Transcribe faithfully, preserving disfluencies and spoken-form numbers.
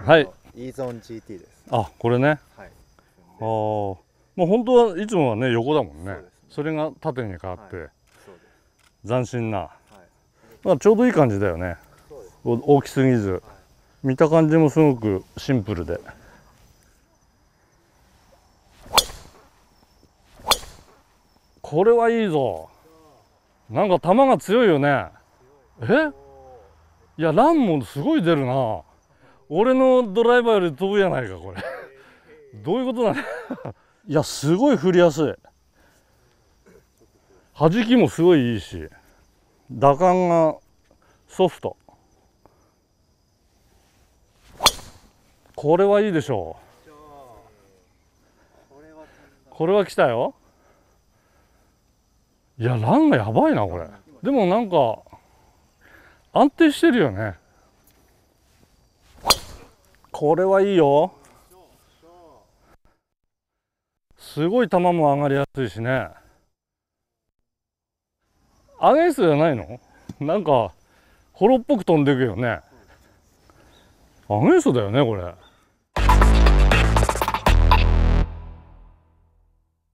はい。 イーゾン ジーティー です。 あ、これね。はい。ああ、もう本当はいつもはね横だもんね。そうですね。それが縦に変わって、はい、そうです。斬新な。はい。まあちょうどいい感じだよね。そうです。大きすぎず、はい、見た感じもすごくシンプルで。これはいいぞ。なんか球が強いよね。え？いや、ランもすごい出るな。俺のドライバーより飛ぶやないかこれ。どういうことだね。いや、すごい振りやすい。弾きもすごいいいし、打感がソフト。これはいいでしょう。これは来たよ。いや、ランがやばいなこれ。でもなんか安定してるよね。これはいいよ。すごい球も上がりやすいしね。アゲンストじゃないの？なんかホロっぽく飛んでいくよね。アゲンストだよねこれ。